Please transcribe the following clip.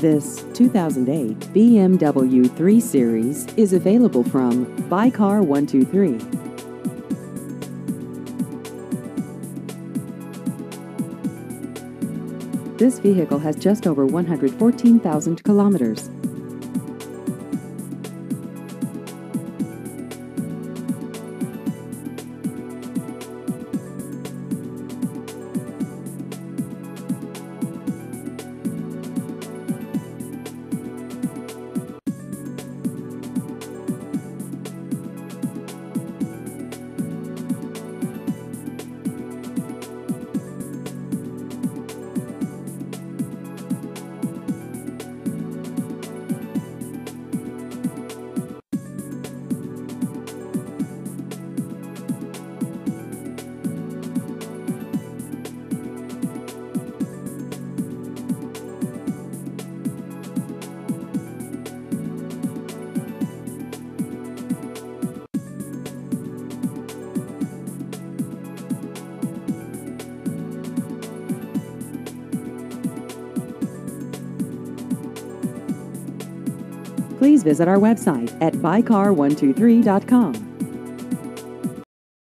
This 2008 BMW 3 Series is available from Buy Car 123. This vehicle has just over 114,000 kilometers. Please visit our website at buycar123.com.